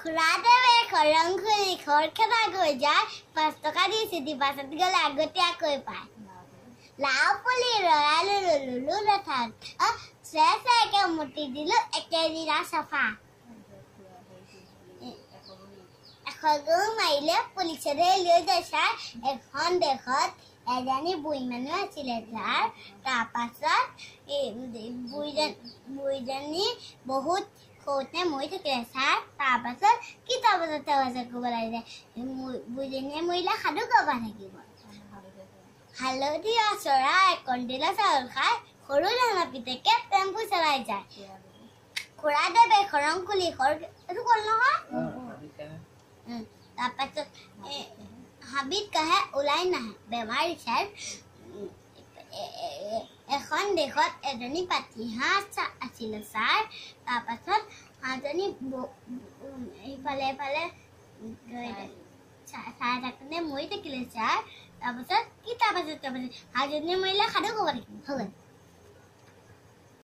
খুৰাদেৱে খৰং খুলি খৰখেদা গৈ যায় 5 টকা দি চিটি বাছত গ'লে আগতীয়াকৈ পায় লাও পুলি ৰয়ালো লুলু ৰথাত চেকে মুটি দিলো একেদিনা চাফা এখন মাৰিলে পুলিচে লৈ যায় ছাৰ এখন দেশত এজনী বুঢ়ী মানুহ আছিলে ছাৰ তাৰপাছত বুঢ়ীজনী বহুত সৰুতে মৰি থাকিলে ছাৰ তাৰপাছত কিতাপতে ক'ব লাগিলে বুঢ়ীজনীয়ে মৰিলে সাধু ক'ব থাকিব হালধীয়া চৰাই কণটিলা চাউল খাই সৰু ডাঙৰ পিতেকে টেম্পু চলাই যায় খুৰাদেৱে খৰং খুলি এইটো ক'ল নহয় তাৰপাছত হাবিত কাহে ওলাই নাহে বেমাৰী ছাৰ এখন দেশত এজনী পাতিহাঁহ আছিলে ছাৰ তাৰপাছত হাঁহজনী ইফালে ইফালে চাই থাকোঁতে মৰি থাকিলে ছাৰ তাৰপাছত কি তাৰপাছত হাঁহজনী মৰিলে সাধু ক'ব থাকিব